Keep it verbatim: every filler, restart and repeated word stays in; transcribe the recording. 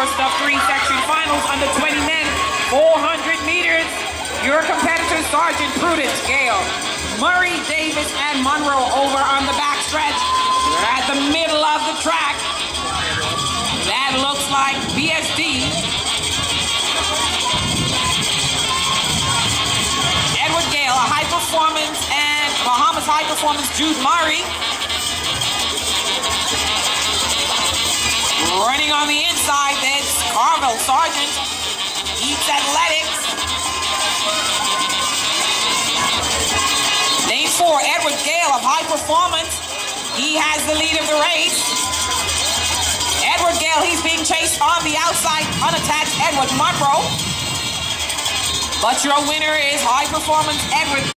first of three section finals under twenty men, four hundred meters. Your competitors, Sergeant Prudence, Gale, Murray, Davis, and Monroe over on the back stretch. You're at the middle of the track. That looks like B S D. Edward Gale, a high performance, and Bahamas high performance, Jude Murray. Running on the inside, that's Carville Sargent. Eats Athletics. Lane four, Edward Gale of high performance. He has the lead of the race. Edward Gale, he's being chased on the outside, unattached Edward Monroe. But your winner is high performance Edward